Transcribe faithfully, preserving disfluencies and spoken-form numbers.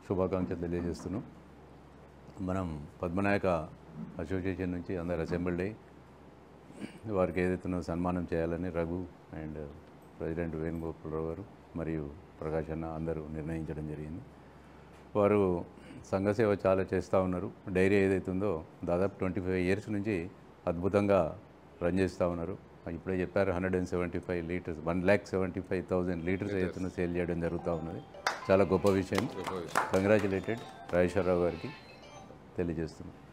శుభాకాంక్షలు తెలియజేస్తున్నాం. మనం పద్మనాయక అసోసియేషన్ నుంచి అందరు అసెంబ్లీ అయ్యి వారికి ఏదైతే సన్మానం చేయాలని రఘు అండ్ ప్రెసిడెంట్ వేణుగోపాలరావు గారు మరియు ప్రకాష్ అన్న అందరూ నిర్ణయించడం జరిగింది. వారు సంఘసేవ చాలా చేస్తూ ఉన్నారు. డైరీ ఏదైతుందో దాదాపు ట్వంటీ ఫైవ్ ఇయర్స్ నుంచి అద్భుతంగా రన్ చేస్తూ ఉన్నారు. ఇప్పుడే చెప్పారు hundred and seventy five litres one lakh seventy five thousand litres ఏదైతే సేల్ చేయడం జరుగుతూ ఉన్నది. చాలా గొప్ప విషయం. కంగ్రాచులేటెడ్ రాజేశ్వరరావు గారికి తెలియజేస్తున్నాం.